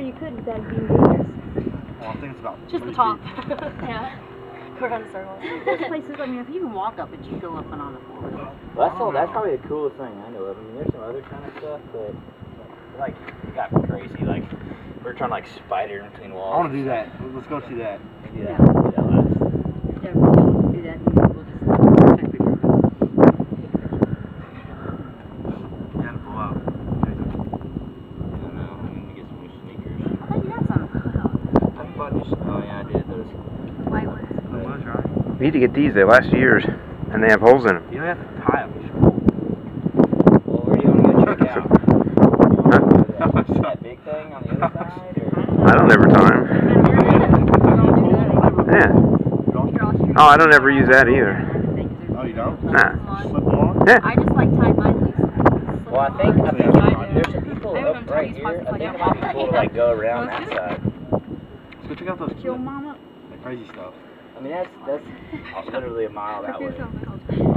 you could, that'd be dangerous. Well, I think it's about just the top. Yeah. Go around the circle. There's places, I mean, if you can walk up it, you go up and on the floor. Well, that's probably the coolest thing I know of. I mean, there's some other kind of stuff, but like it got crazy. Like we're trying to like spider in between walls. I want to do that. Let's go see that. Do that. Do that last. Yeah, we'll do that. We'll just take pictures of it. You gotta pull out. I don't know. I'm gonna get some new sneakers. I thought you got some. I bought new. Oh yeah, I did those. White ones. That was right. We need to get these. They last years, and they have holes in them. You don't have to tie them. Well, where do you want to go check out? Huh? That big thing on the other side, or? I don't ever time. Yeah. Oh, I don't ever use that either. Oh, you don't? Nah. Slip them on? Yeah. I just like tying mine loose. Well, I think there's some people I haven't up done right Chinese here. spots I think it like might be cool to like go around that side. Let's go check out those Kill mama. crazy stuff. I mean, that's literally a mile that way.